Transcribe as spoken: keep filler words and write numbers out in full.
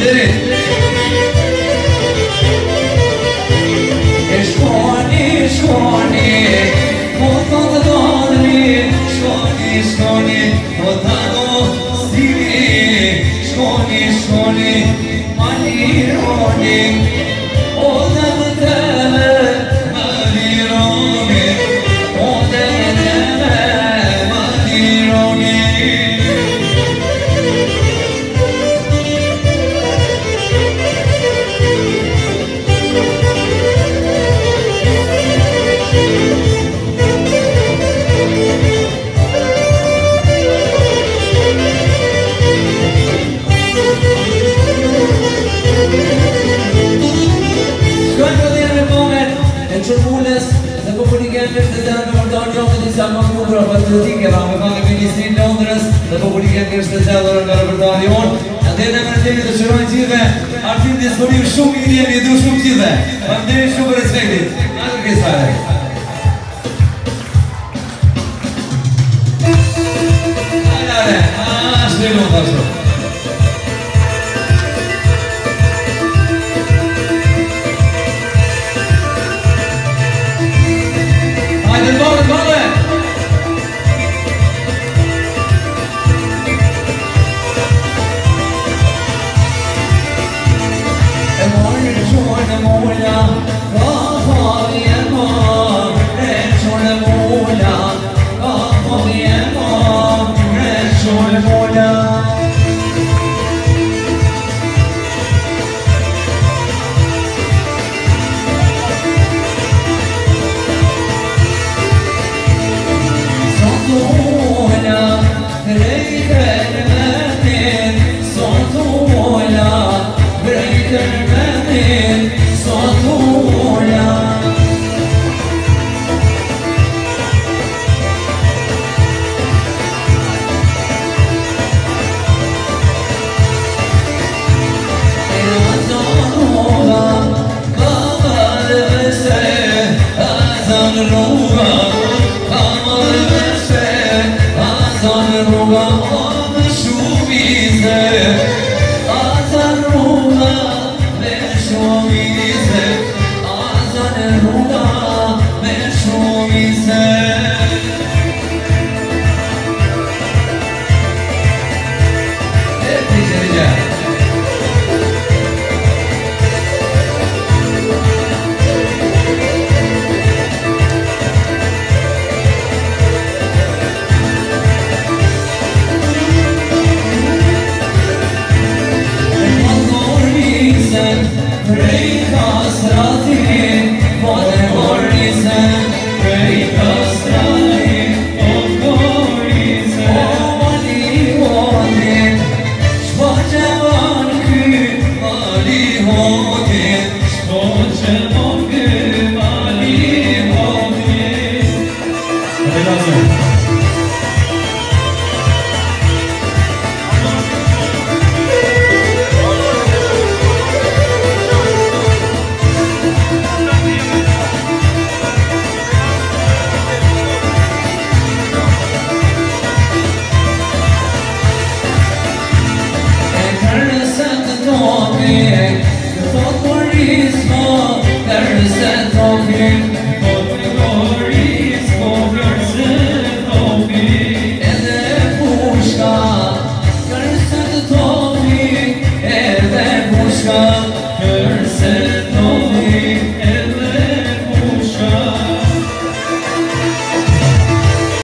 Derin. Shkoni, shkoni, po të të dodri, shkoni, shkoni, po të do stili, shkoni, shkoni, ma lironi, o dhe më teme, ma lironi, o dhe më teme, ma lironi. Qërmulles dhe populiken kështë të të mërdojnë jo të disa më kubra patriotike pra me kanë Ministrinë Londrës dhe populiken kështë të gjallur nga repertuari jonë dhe në mërëtemi të qërojnë gjithve artim diskonim shumë i jemi du shumë gjithve përnderi shumë për respektit Atër kësë fare Ajare, a shkëllon të ashtu Hajde, bale, bale! E mojë në qojnë e mulla, ka fali e mojë, e qojnë e mulla, ka fali e mojë, e qojnë e mulla. Ruga, ruga, ruga,